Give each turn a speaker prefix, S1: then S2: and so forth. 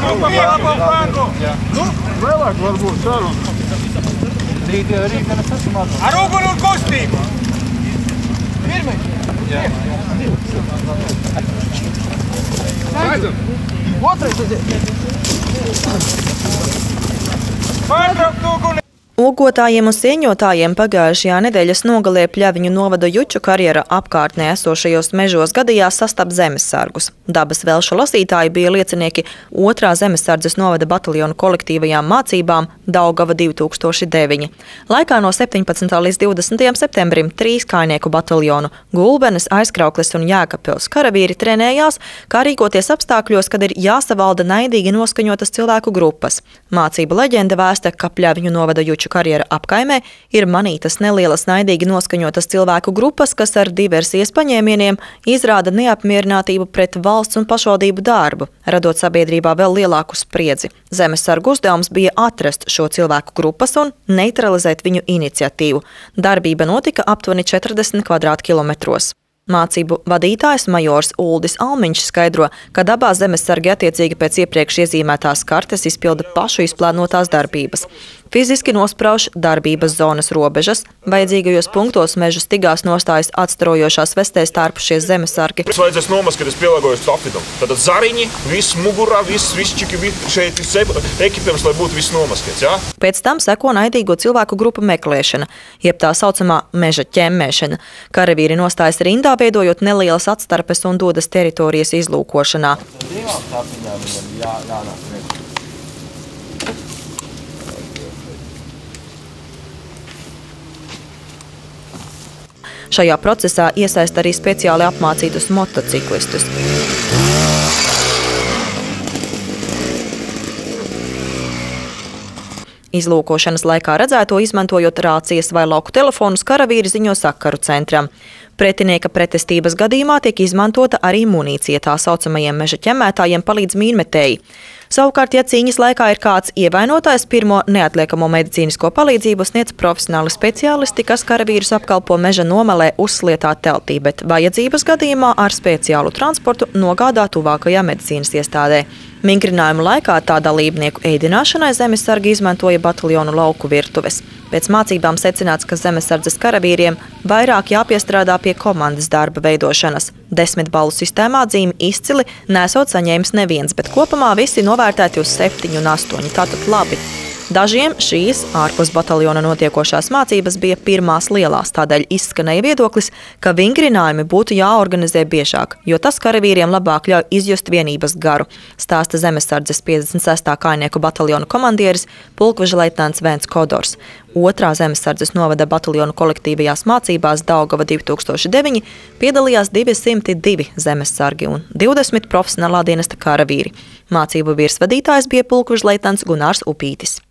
S1: Vēlāk varbūt saruna.
S2: Ar uguni un kustību! Pirmais! Jā. Otrais aiziet! Pārtraukt uguni!
S3: Ogotājiem un sieņotājiem pagājušajā nedēļas nogalē Pļaviņu novada Juču karjera apkārtnē esošajos mežos gadījās sastapt zemesargus. Dabas velšu lasītāji bija liecinieki 2. zemesardzes novada bataljonu kolektīvajām mācībām Daugava 2009. Laikā no 17. līdz 20. septembrim 3 kājnieku bataljonu Gulbenes, Aizkraukles un Jēkabpils karavīri trenējās, kā rīkoties apstākļos, kad ir jāsavalda naidīgi noskaņotas cilvēku grupas. Mācību leģenda vēsta, ka Pļaviņu novada Juču karjera apkaimē ir manītas nelielas naidīgi noskaņotas cilvēku grupas, kas ar diversijas paņēmieniem izrāda neapmierinātību pret valsts un pašvaldību darbu, radot sabiedrībā vēl lielāku spriedzi. Zemesargu uzdevums bija atrast šo cilvēku grupas un neutralizēt viņu iniciatīvu. Darbība notika aptuveni 40 kvadrātkilometros. Mācību vadītājs majors Uldis Almiņš skaidro, ka dabā zemesargi attiecīgi pēc iepriekš iezīmētās kartes izpilda pašu izplānotās darbības. Fiziski nosprauž darbības zonas robežas, vajadzīgajos punktos mežu stigās nostājas atstarojošās vestēs tārpušies zemesargi.
S4: Mums vajadzēs nomaskēt, es pielāgojos apvidam. Tātad zariņi, viss mugurā, viss čiki, šeit viss ekipējums, lai būtu viss nomaskēts, jā?
S3: Pēc tam seko naidīgo cilvēku grupu meklēšana, jeb tā saucamā meža ķemmēšana. Karavīri nostājas rindā, veidojot nelielas atstarpes un dodas teritorijas izlūkošanā. Šajā procesā iesaist arī speciāli apmācītus motociklistus. Izlūkošanas laikā redzēto izmantojot rācijas vai lauku telefonus, karavīri ziņo sakaru centram. Pretinieka pretestības gadījumā tiek izmantota arī munīcija, tā saucamajiem meža ķemmētājiem palīdz mīnmetēji. Savukārt, ja cīņas laikā ir kāds ievainotājs, pirmo neatliekamo medicīnisko palīdzību sniedz profesionāli speciālisti, kas karavīrus apkalpo meža nomalē uzslietā teltī, bet vajadzības gadījumā ar speciālu transportu nogādā tuvākajā medicīnas iestādē. Mingrinājuma laikā tā dalībnieku ēdināšanai zemesargi izmantoja bataljonu lauku virtuves. Pēc mācībām secināts, ka zemesardzes karavīriem vairāk jāpiestrādā pie komandas darba veidošanas. 10 ballu sistēmā zīmi izcili nesot saņēmis neviens, bet kopumā visi novērtēti uz 7 un 8. Tātad labi. Dažiem šīs ārpus bataljona notiekošās mācības bija pirmās lielās, tādēļ izskanēja viedoklis, ka vingrinājumi būtu jāorganizē biežāk, jo tas karavīriem labāk ļauj izjust vienības garu, stāsta zemesardzes 56. kājnieku bataljonu komandieris pulkveža leitnants Vēns Kodors. 2. zemesardzes novada bataljonu kolektīvajās mācībās Daugava 2009 piedalījās 202 zemesargi un 20 profesionālā dienesta karavīri. Mācību virsvadītājs bija pulkveža leitnants Gunārs Upītis.